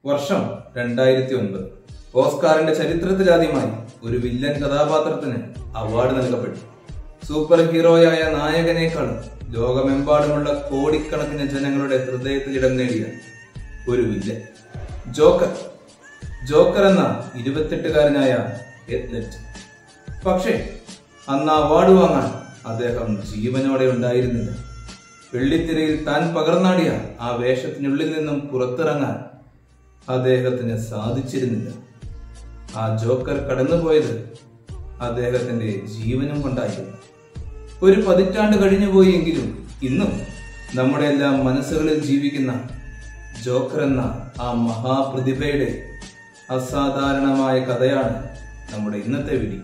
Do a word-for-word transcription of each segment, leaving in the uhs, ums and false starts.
വർഷം രണ്ടായിരത്തി ഒൻപത്. ഓസ്കാറിന്റെ ചരിത്രത്തിലാദ്യമായി ഒരു വില്ലൻ കഥാപാത്രത്തിന് അവാർഡ് നൽകപ്പെട്ടു. സൂപ്പർ ഹീറോയായ നായകനേക്കാളും ലോകമെമ്പാടുമുള്ള കോടിക്കണക്കിന് ജനങ്ങളുടെ ഹൃദയത്തിൽ ഇടം നേടിയ ഒരു വില്ലൻ, ജോക്കർ. ജോക്കർ എന്ന ഇരുപത്തെട്ടുകാരനായ ഹീത്ത് ലെഡ്ജർ. പക്ഷേ അന്ന് അവാർഡ് വാങ്ങാൻ അദ്ദേഹം ജീവനോടെ ഉണ്ടായിരുന്നില്ല. വെള്ളിത്തിരയിൽ താൻ പകർന്നാടിയ ആ വേഷത്തിനുള്ളിൽ നിന്നും പുറത്തിറങ്ങാൻ അദ്ദേഹത്തിന് സാധിച്ചിരുന്നില്ല. ആ ജോക്കർ കടന്നുപോയത് അദ്ദേഹത്തിന്റെ ജീവനും കൊണ്ടായിരുന്നു. ഒരു പതിറ്റാണ്ട് കഴിഞ്ഞുപോയെങ്കിലും ഇന്നും നമ്മുടെ എല്ലാം മനസ്സുകളിൽ ജീവിക്കുന്ന ജോക്കർ എന്ന ആ മഹാപ്രതിഭയുടെ അസാധാരണമായ കഥയാണ് നമ്മുടെ ഇന്നത്തെ വീഡിയോ.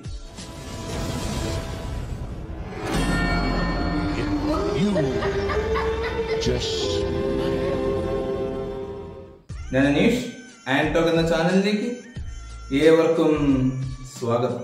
ഞാൻ അനീഷ്, ആൻഡ്രോഗ് എന്ന ചാനലിലേക്ക് ഏവർക്കും സ്വാഗതം.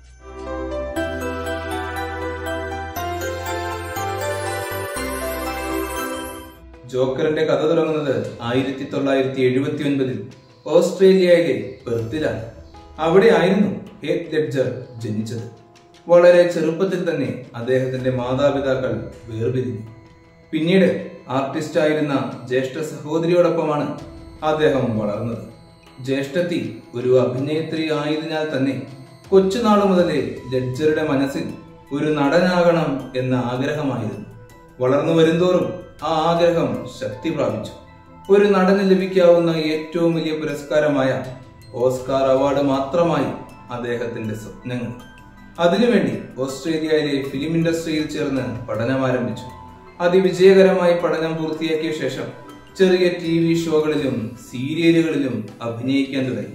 ജോക്കറിന്റെ കഥ തുടങ്ങുന്നത് ആയിരത്തി തൊള്ളായിരത്തി എഴുപത്തി ഒൻപതിൽ ഓസ്ട്രേലിയയിലെ പെർത്തിലാണ്. അവിടെയായിരുന്നു ഹീത്ത് ലെഡ്ജർ ജനിച്ചത്. വളരെ ചെറുപ്പത്തിൽ തന്നെ അദ്ദേഹത്തിന്റെ മാതാപിതാക്കൾ വേർപിരിഞ്ഞു. പിന്നീട് ആർട്ടിസ്റ്റ് ആയിരുന്ന ജ്യേഷ്ഠ സഹോദരിയോടൊപ്പമാണ് അദ്ദേഹം വളർന്നത്. ജ്യേഷ്ഠത്തി ഒരു അഭിനേത്രി ആയതിനാൽ തന്നെ കൊച്ചുനാളു മുതലേ ലെഡ്ജറുടെ മനസ്സിൽ ഒരു നടനാകണം എന്ന ആഗ്രഹമായിരുന്നു. വളർന്നു വരുന്തോറും ആ ആഗ്രഹം ശക്തി പ്രാപിച്ചു. ഒരു നടന് ലഭിക്കാവുന്ന ഏറ്റവും വലിയ പുരസ്കാരമായ ഓസ്കാർ അവാർഡ് മാത്രമായി അദ്ദേഹത്തിന്റെ സ്വപ്നങ്ങൾ. അതിനുവേണ്ടി ഓസ്ട്രേലിയയിലെ ഫിലിം ഇൻഡസ്ട്രിയിൽ ചേർന്ന് പഠനം ആരംഭിച്ചു. അതിവിജയകരമായി പഠനം പൂർത്തിയാക്കിയ ശേഷം ചെറിയ ടി വി ഷോകളിലും സീരിയലുകളിലും അഭിനയിക്കാൻ തുടങ്ങി.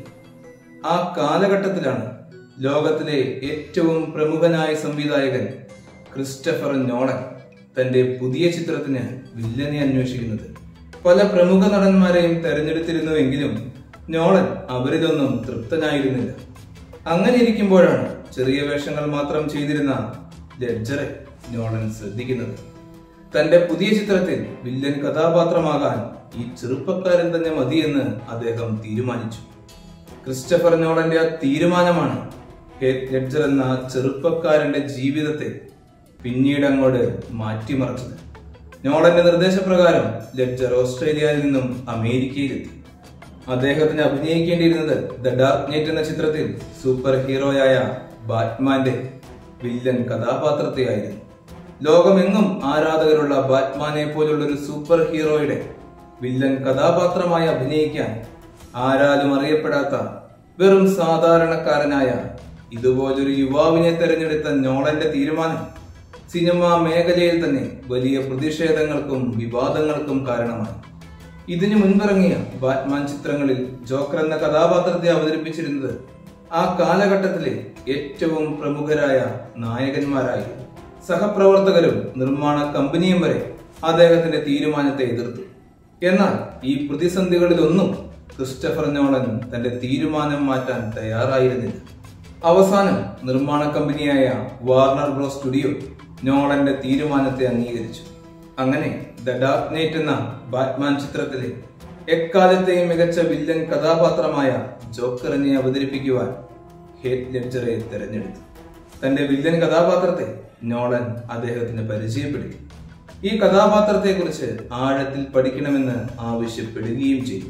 ആ കാലഘട്ടത്തിലാണ് ലോകത്തിലെ ഏറ്റവും പ്രമുഖനായ സംവിധായകൻ ക്രിസ്റ്റഫർ നോളൻ തന്റെ പുതിയ ചിത്രത്തിന് വില്ലനെ അന്വേഷിക്കുന്നത്. പല പ്രമുഖ നടന്മാരെയും തെരഞ്ഞെടുത്തിരുന്നുവെങ്കിലും നോളൻ അവരിലൊന്നും തൃപ്തനായിരുന്നില്ല. അങ്ങനെ ഇരിക്കുമ്പോഴാണ് ചെറിയ വേഷങ്ങൾ മാത്രം ചെയ്തിരുന്ന ലെഡ്ജറെ നോളൻ ശ്രദ്ധിക്കുന്നത്. തന്റെ പുതിയ ചിത്രത്തിൽ വില്ലൻ കഥാപാത്രമാകാൻ ഈ ചെറുപ്പക്കാരൻ തന്നെ മതിയെന്ന് അദ്ദേഹം തീരുമാനിച്ചു. ക്രിസ്റ്റഫർ നോളന്റെ ആ തീരുമാനമാണ് ഹീത്ത് ലെഡ്ജർ എന്ന ചെറുപ്പക്കാരന്റെ ജീവിതത്തെ പിന്നീട് അങ്ങോട്ട് മാറ്റിമറിച്ചത്. നോളന്റെ നിർദ്ദേശപ്രകാരം ലെഡ്ജർ ഓസ്ട്രേലിയയിൽ നിന്നും അമേരിക്കയിലെത്തി. അദ്ദേഹത്തിന് അഭിനയിക്കേണ്ടിയിരുന്നത് ദ ഡാർക്ക് നൈറ്റ് എന്ന ചിത്രത്തിൽ സൂപ്പർ ഹീറോയായ ബാറ്റ്മാന്റെ വില്ലൻ കഥാപാത്രത്തെയായിരുന്നു. ലോകമെങ്ങും ആരാധകരുള്ള ബാറ്റ്മാനെ പോലുള്ള ഒരു സൂപ്പർ ഹീറോയുടെ വില്ലൻ കഥാപാത്രമായി അഭിനയിക്കാൻ ആരാലും അറിയപ്പെടാത്ത വെറും സാധാരണക്കാരനായ ഇതുപോലൊരു യുവാവിനെ തെരഞ്ഞെടുത്ത നോളന്റെ തീരുമാനം സിനിമാ മേഖലയിൽ തന്നെ വലിയ പ്രതിഷേധങ്ങൾക്കും വിവാദങ്ങൾക്കും കാരണമായി. ഇതിനു മുൻപിറങ്ങിയ ബാറ്റ്മാൻ ചിത്രങ്ങളിൽ ജോക്കർ എന്ന കഥാപാത്രത്തെ അവതരിപ്പിച്ചിരുന്നത് ആ കാലഘട്ടത്തിലെ ഏറ്റവും പ്രമുഖരായ നായകന്മാരായിരുന്നു. സഹപ്രവർത്തകരും നിർമ്മാണ കമ്പനിയും വരെ അദ്ദേഹത്തിന്റെ തീരുമാനത്തെ എതിർത്തു. എന്നാൽ ഈ പ്രതിസന്ധികളിലൊന്നും ക്രിസ്റ്റഫർ നോളൻ തന്റെ തീരുമാനം മാറ്റാൻ തയ്യാറായിരുന്നില്ല. അവസാനം നിർമ്മാണ കമ്പനിയായ വാർണർ ബ്രോസ് സ്റ്റുഡിയോ നോളന്റെ തീരുമാനത്തെ അംഗീകരിച്ചു. അങ്ങനെ ദ ഡാർക്ക് നൈറ്റ് എന്ന ബാറ്റ്മാൻ ചിത്രത്തിലെ എക്കാലത്തെയും മികച്ച വില്ലൻ കഥാപാത്രമായ ജോക്കറിനെ അവതരിപ്പിക്കുവാൻ ഹീത്ത് ലെഡ്ജറെ തെരഞ്ഞെടുത്തു. തന്റെ വില്ലൻ കഥാപാത്രത്തെ നോളൻ അദ്ദേഹത്തിന് പരിചയപ്പെടുത്തി. ഈ കഥാപാത്രത്തെ കുറിച്ച് ആഴത്തിൽ പഠിക്കണമെന്ന് ആവശ്യപ്പെടുകയും ചെയ്തു.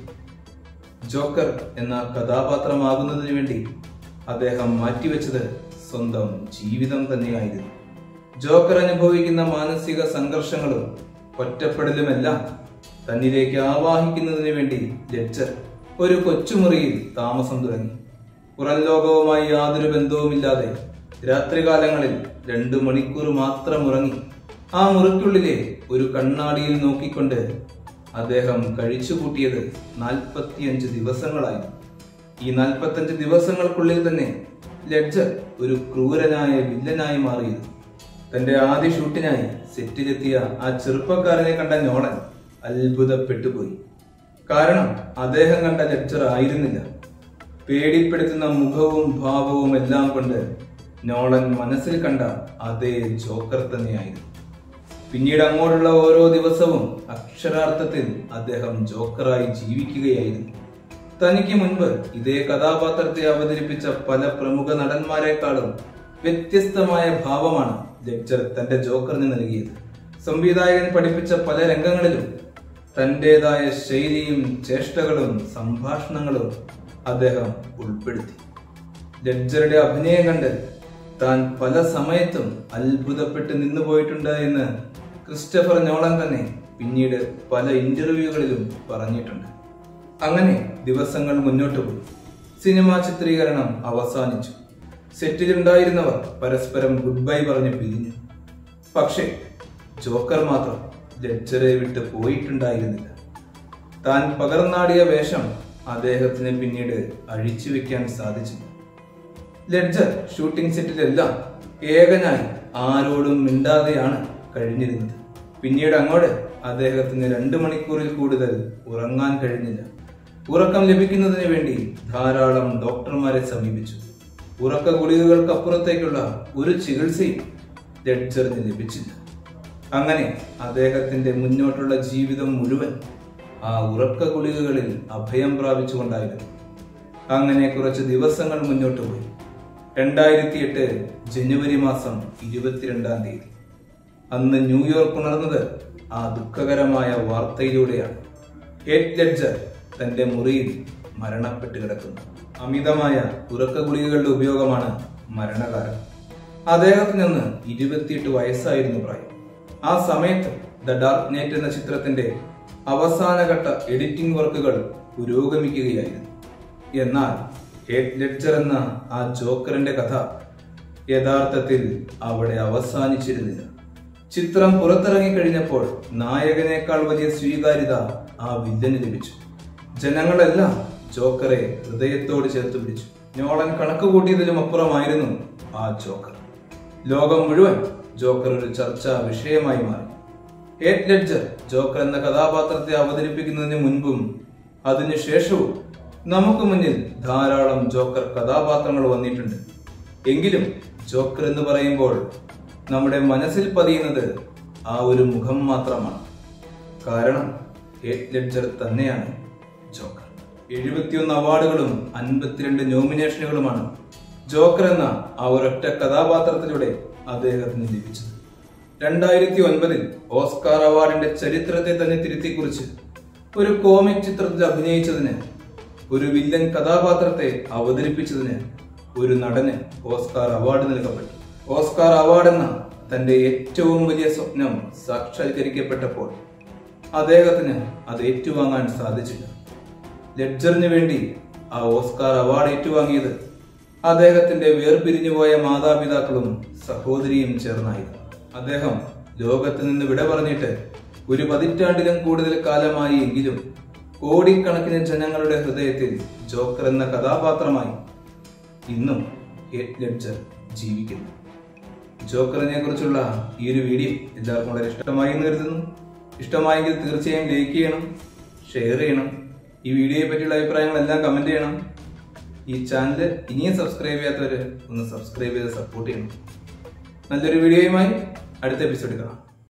ജോക്കർ എന്ന കഥാപാത്രമാകുന്നതിന് വേണ്ടി അദ്ദേഹം മാറ്റിവെച്ചത് സ്വന്തം ജീവിതം തന്നെയായിരുന്നു. ജോക്കർ അനുഭവിക്കുന്ന മാനസിക സംഘർഷങ്ങളും ഒറ്റപ്പെടലുമെല്ലാം തന്നിലേക്ക് ആവാഹിക്കുന്നതിന് വേണ്ടി ലെഡ്ജർ ഒരു കൊച്ചുമുറിയിൽ താമസം തുടങ്ങി. പുറം ലോകവുമായി യാതൊരു ബന്ധവുമില്ലാതെ രാത്രികാലങ്ങളിൽ രണ്ടു മണിക്കൂർ മാത്രം ഉറങ്ങി ആ മുറിക്കുള്ളിലെ ഒരു കണ്ണാടിയിൽ നോക്കിക്കൊണ്ട് അദ്ദേഹം കഴിച്ചുകൂട്ടിയത് നാൽപ്പത്തിയഞ്ച് ദിവസങ്ങളായിരുന്നു. ഈ നാൽപ്പത്തഞ്ച് ദിവസങ്ങൾക്കുള്ളിൽ തന്നെ ലെഡ്ജർ ഒരു ക്രൂരനായ വില്ലനായി മാറിയിരുന്നു. തന്റെ ആദ്യ ഷൂട്ടിനായി സെറ്റിലെത്തിയ ആ ചെറുപ്പക്കാരനെ കണ്ട നോളൻ അത്ഭുതപ്പെട്ടുപോയി. കാരണം അദ്ദേഹം കണ്ട ലെഡ്ജർ ആയിരുന്നില്ല. പേടിപ്പെടുത്തുന്ന മുഖവും ഭാവവും എല്ലാം കൊണ്ട് നോളൻ മനസ്സിൽ കണ്ട അതേ ജോക്കർ തന്നെയായിരുന്നു. പിന്നീട് അങ്ങോട്ടുള്ള ഓരോ ദിവസവും അക്ഷരാർത്ഥത്തിൽ അദ്ദേഹം ജോക്കറായി ജീവിക്കുകയായിരുന്നു. തനിക്ക് മുൻപ് ഇതേ കഥാപാത്രത്തെ അവതരിപ്പിച്ച പല പ്രമുഖ നടന്മാരെക്കാളും വ്യത്യസ്തമായ ഭാവമാണ് ലെഡ്ജർ തന്റെ ജോക്കറിന് നൽകിയത്. സംവിധായകൻ പഠിപ്പിച്ച പല രംഗങ്ങളിലും തന്റേതായ ശൈലിയും ചേഷ്ടകളും സംഭാഷണങ്ങളും അദ്ദേഹം ഉൾപ്പെടുത്തി. ലെഡ്ജറുടെ അഭിനയം കണ്ട് താൻ പല സമയത്തും അത്ഭുതപ്പെട്ട് നിന്നുപോയിട്ടുണ്ട് എന്ന് ക്രിസ്റ്റഫർ നോളൻ തന്നെ പിന്നീട് പല ഇന്റർവ്യൂകളിലും പറഞ്ഞിട്ടുണ്ട്. അങ്ങനെ ദിവസങ്ങൾ മുന്നോട്ട് പോയി. സിനിമാ ചിത്രീകരണം അവസാനിച്ചു. സെറ്റിലുണ്ടായിരുന്നവർ പരസ്പരം ഗുഡ് ബൈ പറഞ്ഞ് പിരിഞ്ഞു. പക്ഷേ ജോക്കർ മാത്രം ലെഡ്ജറെ വിട്ട് പോയിട്ടുണ്ടായിരുന്നില്ല. താൻ പകർന്നാടിയ വേഷം അദ്ദേഹത്തിന് പിന്നീട് അഴിച്ചു വെക്കാൻ സാധിച്ചു. ലെഡ്ജർ ഷൂട്ടിംഗ് സെറ്റിലെല്ലാം ഏകനായി ആരോടും മിണ്ടാതെയാണ് കഴിഞ്ഞിരുന്നത്. പിന്നീട് അങ്ങോട്ട് അദ്ദേഹത്തിന് രണ്ടു മണിക്കൂറിൽ കൂടുതൽ ഉറങ്ങാൻ കഴിഞ്ഞില്ല. ഉറക്കം ലഭിക്കുന്നതിന് വേണ്ടി ധാരാളം ഡോക്ടർമാരെ സമീപിച്ചു. ഉറക്ക ഗുളികകൾക്കപ്പുറത്തേക്കുള്ള ഒരു ചികിത്സയും ലെഡ്ജറിന് ലഭിച്ചില്ല. അങ്ങനെ അദ്ദേഹത്തിന്റെ മുന്നോട്ടുള്ള ജീവിതം മുഴുവൻ ആ ഉറക്ക ഗുളികകളിൽ അഭയം പ്രാപിച്ചുകൊണ്ടായിരുന്നു. അങ്ങനെ കുറച്ച് ദിവസങ്ങൾ മുന്നോട്ട് പോയി. രണ്ടായിരത്തി എട്ട് ജനുവരി മാസം ഇരുപത്തിരണ്ടാം തീയതി അന്ന് ന്യൂയോർക്ക് ഉണർന്നത് ആ ദുഃഖകരമായ വാർത്തയിലൂടെയാണ്. ഹീത്ത് ലെഡ്ജർ തന്റെ മുറിയിൽ മരണപ്പെട്ട് കിടക്കുന്നു. അമിതമായ ഉറക്ക ഗുളികകളുടെ ഉപയോഗമാണ് മരണകാരണം. അദ്ദേഹത്തിന് അന്ന് ഇരുപത്തിയെട്ട് വയസ്സായിരുന്നു പ്രായം. ആ സമയത്ത് ദ ഡാർക്ക് നൈറ്റ് എന്ന ചിത്രത്തിന്റെ അവസാനഘട്ട എഡിറ്റിംഗ് വർക്കുകൾ പുരോഗമിക്കുകയായിരുന്നു. എന്നാൽ ഹീത്ത് ലെഡ്ജർ എന്ന ആ ജോക്കറിന്റെ കഥ യഥാർത്ഥത്തിൽ അവിടെ അവസാനിച്ചിരുന്നില്ല. ചിത്രം പുറത്തിറങ്ങി കഴിഞ്ഞപ്പോൾ നായകനേക്കാൾ വലിയ സ്വീകാര്യത ആ വില്ലന് ലഭിച്ചു. ജനങ്ങളെല്ലാം ജോക്കറെ ഹൃദയത്തോട് ചേർത്ത് പിടിച്ചു. നോളൻ കണക്ക് കൂട്ടിയതിലും അപ്പുറമായിരുന്നു ആ ജോക്കർ. ലോകം മുഴുവൻ ജോക്കർ ഒരു ചർച്ചാ വിഷയമായി മാറി. ഹീത്ത് ലെഡ്ജർ ജോക്കർ എന്ന കഥാപാത്രത്തെ അവതരിപ്പിക്കുന്നതിന് മുൻപും അതിനുശേഷവും നമുക്ക് മുന്നിൽ ധാരാളം ജോക്കർ കഥാപാത്രങ്ങൾ വന്നിട്ടുണ്ട്. എങ്കിലും ജോക്കർ എന്ന് പറയുമ്പോൾ നമ്മുടെ മനസ്സിൽ പതിയുന്നത് ആ ഒരു മുഖം മാത്രമാണ്. കാരണം ഹീത്ത് ലെഡ്ജർ തന്നെയാണ് ജോക്കർ. എഴുപത്തിയൊന്ന് അവാർഡുകളും അൻപത്തിരണ്ട് നോമിനേഷനുകളുമാണ് ജോക്കർ എന്ന ആ ഒരൊറ്റ കഥാപാത്രത്തിലൂടെ അദ്ദേഹത്തിന് ലഭിച്ചത്. രണ്ടായിരത്തി ഒൻപതിൽ ഓസ്കാർ അവാർഡിന്റെ ചരിത്രത്തെ തന്നെ തിരുത്തിക്കുറിച്ച് ഒരു കോമിക് ചിത്രത്തിൽ അഭിനയിച്ചതിന്, ഒരു വില്ലൻ കഥാപാത്രത്തെ അവതരിപ്പിച്ചതിന് ഒരു നടന് ഓസ്കാർ അവാർഡ് നൽകപ്പെട്ടു. ഓസ്കാർ അവാർഡ് എന്ന തന്റെ ഏറ്റവും വലിയ സ്വപ്നം സാക്ഷാത്കരിക്കപ്പെട്ടപ്പോൾ അദ്ദേഹത്തിന് അത് ഏറ്റുവാങ്ങാൻ സാധിച്ചില്ല. ലെഡ്ജറിന് വേണ്ടി ആ ഓസ്കാർ അവാർഡ് ഏറ്റുവാങ്ങിയത് അദ്ദേഹത്തിന്റെ വേർപിരിഞ്ഞുപോയ മാതാപിതാക്കളും സഹോദരിയും ചേർന്നായിരുന്നു. അദ്ദേഹം ലോകത്ത് നിന്ന് വിട പറഞ്ഞിട്ട് ഒരു പതിറ്റാണ്ടിലും കൂടുതൽ കാലമായി എങ്കിലും കോടിക്കണക്കിന് ജനങ്ങളുടെ ഹൃദയത്തിൽ ജോക്കർ എന്ന കഥാപാത്രമായി ഇന്നും ഹീത്ത് ലെഡ്ജർ ജീവിക്കുന്നു. ജോക്കറിനെ കുറിച്ചുള്ള ഈ ഒരു വീഡിയോ എല്ലാവർക്കും വളരെ ഇഷ്ടമായി എന്ന് കരുതുന്നു. ഇഷ്ടമായെങ്കിൽ തീർച്ചയായും ലൈക്ക് ചെയ്യണം, ഷെയർ ചെയ്യണം. ഈ വീഡിയോയെ പറ്റിയുള്ള അഭിപ്രായങ്ങളെല്ലാം കമന്റ് ചെയ്യണം. ഈ ചാനൽ ഇനിയും സബ്സ്ക്രൈബ് ചെയ്യാത്തവര് ഒന്ന് സബ്സ്ക്രൈബ് ചെയ്ത് സപ്പോർട്ട് ചെയ്യണം. നല്ലൊരു വീഡിയോയുമായി അടുത്ത എപ്പിസോഡിൽ കാണാം.